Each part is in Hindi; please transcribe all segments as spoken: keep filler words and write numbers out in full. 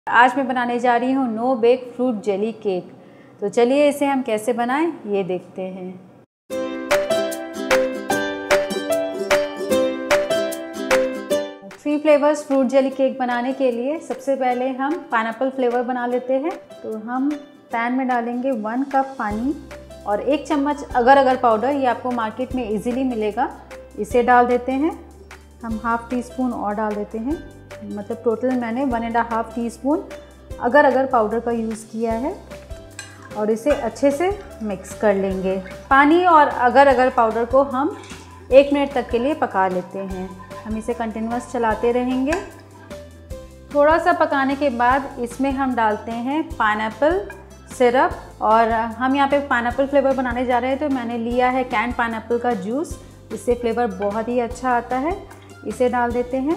आज मैं बनाने जा रही हूँ no bake fruit jelly cake. तो चलिए इसे हम कैसे बनाएं ये देखते हैं। Three flavours fruit jelly cake बनाने के लिए सबसे पहले हम पाइनएप्पल फ्लेवर बना लेते हैं। तो हम पैन में डालेंगे वन कप पानी और एक चम्मच अगर अगर पाउडर, ये आपको मार्केट में इजीली मिलेगा, इसे डाल देते हैं। हम हाफ़ टी स्पून और डाल देते हैं, मतलब टोटल मैंने one and half teaspoon agar agar powder का यूज़ किया है और इसे अच्छे से मिक्स कर लेंगे। पानी और अगर अगर पाउडर को हम एक मिनट तक के लिए पका लेते हैं। हम इसे कंटिन्यूअस चलाते रहेंगे। थोड़ा सा पकाने के बाद इसमें हम डालते हैं पाइनएप्पल सिरप, और हम यहाँ पे पाइनएप्पल फ्लेवर बनाने जा रहे हैं तो मैंने लिया है कैन पाइनएप्पल का जूस। इससे फ्लेवर बहुत ही अच्छा आता है। इसे डाल देते हैं।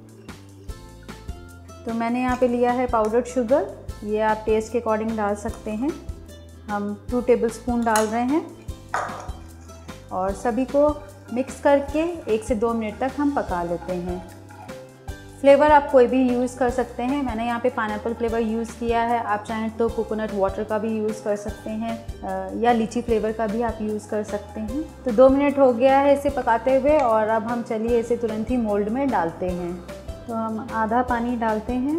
तो मैंने यहाँ पे लिया है पाउडर्ड शुगर, ये आप टेस्ट के अकॉर्डिंग डाल सकते हैं। हम टू टेबलस्पून डाल रहे हैं और सभी को मिक्स करके एक से दो मिनट तक हम पका लेते हैं। फ्लेवर आप कोई भी यूज़ कर सकते हैं। मैंने यहाँ पे पाइनएप्पल फ्लेवर यूज़ किया है, आप चाहें तो कोकोनट वाटर का भी यूज़ कर सकते हैं या लीची फ्लेवर का भी आप यूज़ कर सकते हैं। तो दो मिनट हो गया है इसे पकाते हुए और अब हम चलिए इसे तुरंत ही मोल्ड में डालते हैं। तो हम आधा पानी डालते हैं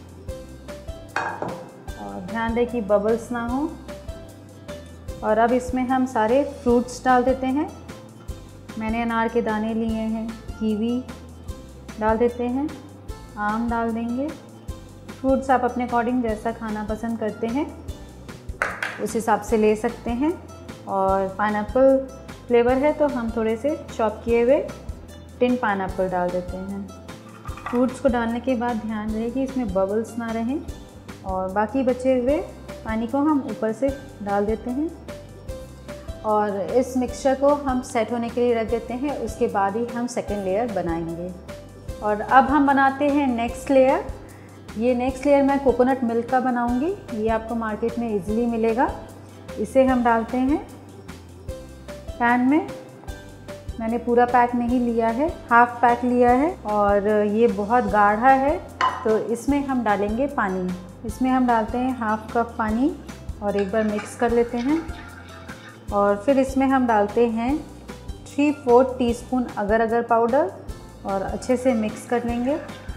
और ध्यान दें कि बबल्स ना हो। और अब इसमें हम सारे फ्रूट्स डाल देते हैं। मैंने अनार के दाने लिए हैं, कीवी डाल देते हैं, आम डाल देंगे। फ्रूट्स आप अपने अकॉर्डिंग जैसा खाना पसंद करते हैं उस हिसाब से ले सकते हैं। और पाइनएप्पल फ्लेवर है तो हम थोड़े से चॉप किए हुए टिन पाइनएप्पल डाल देते हैं। फ्रूट्स को डालने के बाद ध्यान रहे कि इसमें बबल्स ना रहें और बाकी बचे हुए पानी को हम ऊपर से डाल देते हैं और इस मिक्सचर को हम सेट होने के लिए रख देते हैं। उसके बाद ही हम सेकेंड लेयर बनाएंगे। और अब हम बनाते हैं नेक्स्ट लेयर। ये नेक्स्ट लेयर मैं कोकोनट मिल्क का बनाऊंगी, ये आपको मार्केट में इजीली मिलेगा। इसे हम डालते हैं पैन में। मैंने पूरा पैक नहीं लिया है, हाफ पैक लिया है और ये बहुत गाढ़ा है तो इसमें हम डालेंगे पानी। इसमें हम डालते हैं हाफ कप पानी और एक बार मिक्स कर लेते हैं। और फिर इसमें हम डालते हैं थ्री फोर्थ टीस्पून अगर अगर पाउडर और अच्छे से मिक्स कर लेंगे।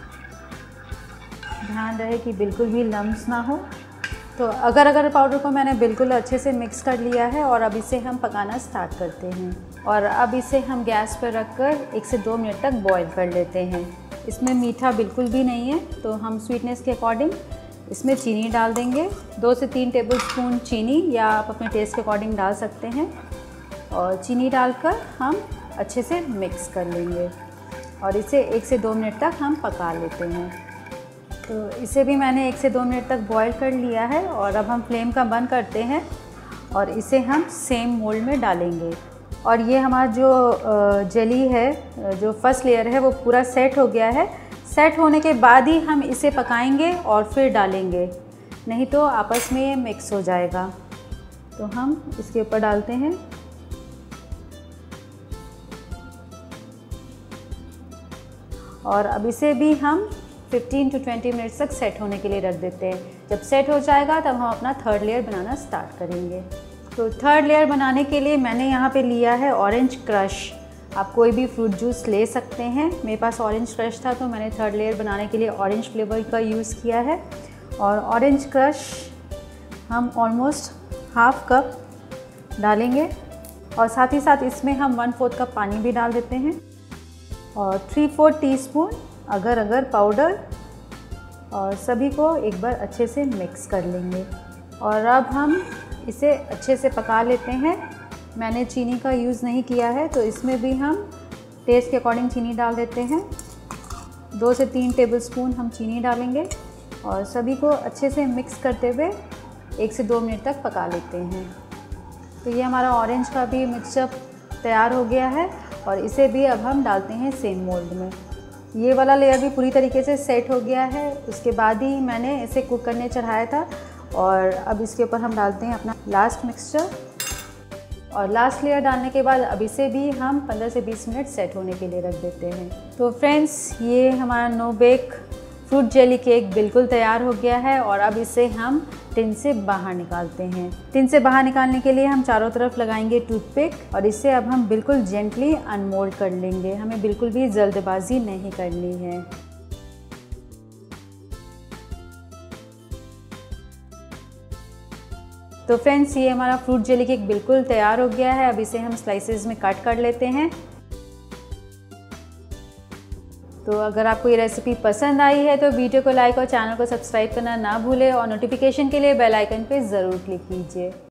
ध्यान रहे कि बिल्कुल भी लम्स ना हो। तो अगर अगर पाउडर को मैंने बिल्कुल अच्छे से मिक्स कर लिया है और अब इसे हम पकाना स्टार्ट करते हैं। और अब इसे हम गैस पर रखकर एक से दो मिनट तक बॉईल कर लेते हैं। इसमें मीठा बिल्कुल भी नहीं है तो हम स्वीटनेस के अकॉर्डिंग इसमें चीनी डाल देंगे। दो से तीन टेबलस्पून चीनी या आप अपने टेस्ट के अकॉर्डिंग डाल सकते हैं। और चीनी डालकर हम अच्छे से मिक्स कर लेंगे और इसे एक से दो मिनट तक हम पका लेते हैं। तो इसे भी मैंने एक से दो मिनट तक बॉईल कर लिया है और अब हम फ्लेम का बंद करते हैं और इसे हम सेम मोल्ड में डालेंगे। और ये हमारा जो जेली है, जो फर्स्ट लेयर है, वो पूरा सेट हो गया है। सेट होने के बाद ही हम इसे पकाएंगे और फिर डालेंगे, नहीं तो आपस में ये मिक्स हो जाएगा। तो हम इसके ऊपर डालते हैं और अब इसे भी हम फिफ्टीन टू ट्वेंटी मिनट्स तक सेट होने के लिए रख देते हैं। जब सेट हो जाएगा तब हम अपना थर्ड लेयर बनाना स्टार्ट करेंगे। तो थर्ड लेयर बनाने के लिए मैंने यहाँ पे लिया है ऑरेंज क्रश। आप कोई भी फ्रूट जूस ले सकते हैं। मेरे पास ऑरेंज क्रश था तो मैंने थर्ड लेयर बनाने के लिए ऑरेंज फ्लेवर का यूज़ किया है। और ऑरेंज क्रश हम ऑलमोस्ट हाफ कप डालेंगे और साथ ही साथ इसमें हम वन फोर्थ कप पानी भी डाल देते हैं और थ्री फोर्थ टीस्पून अगर अगर पाउडर, और सभी को एक बार अच्छे से मिक्स कर लेंगे। और अब हम इसे अच्छे से पका लेते हैं। मैंने चीनी का यूज़ नहीं किया है तो इसमें भी हम टेस्ट के अकॉर्डिंग चीनी डाल देते हैं। दो से तीन टेबलस्पून हम चीनी डालेंगे और सभी को अच्छे से मिक्स करते हुए एक से दो मिनट तक पका लेते हैं। तो ये हमारा ऑरेंज का भी मिक्सचर तैयार हो गया है और इसे भी अब हम डालते हैं सेम मोल्ड में। ये वाला लेयर भी पूरी तरीके से सेट हो गया है। उसके बाद ही मैंने इसे कुक करने चढ़ाया था। और अब इसके ऊपर हम डालते हैं अपना लास्ट मिक्सचर और लास्ट लेयर डालने के बाद अब इसे भी हम पंद्रह से बीस मिनट सेट होने के लिए रख देते हैं। तो फ्रेंड्स, ये हमारा no bake fruit jelly cake बिल्कुल तैयार हो गया है और अब इसे हम टिन से बाहर निकालते हैं। टिन से बाहर निकालने के लिए हम चारों तरफ लगाएंगे टूथपिक और इसे अब हम बिल्कुल जेंटली अनमोल्ड कर लेंगे। हमें बिल्कुल भी जल्दबाजी नहीं करनी है। तो फ्रेंड्स, ये हमारा फ्रूट जेली केक बिल्कुल तैयार हो गया है। अब इसे हम स्लाइसेस में कट कर लेते हैं। तो अगर आपको ये रेसिपी पसंद आई है तो वीडियो को लाइक और चैनल को सब्सक्राइब करना ना भूलें और नोटिफिकेशन के लिए बेल आइकन पे ज़रूर क्लिक कीजिए।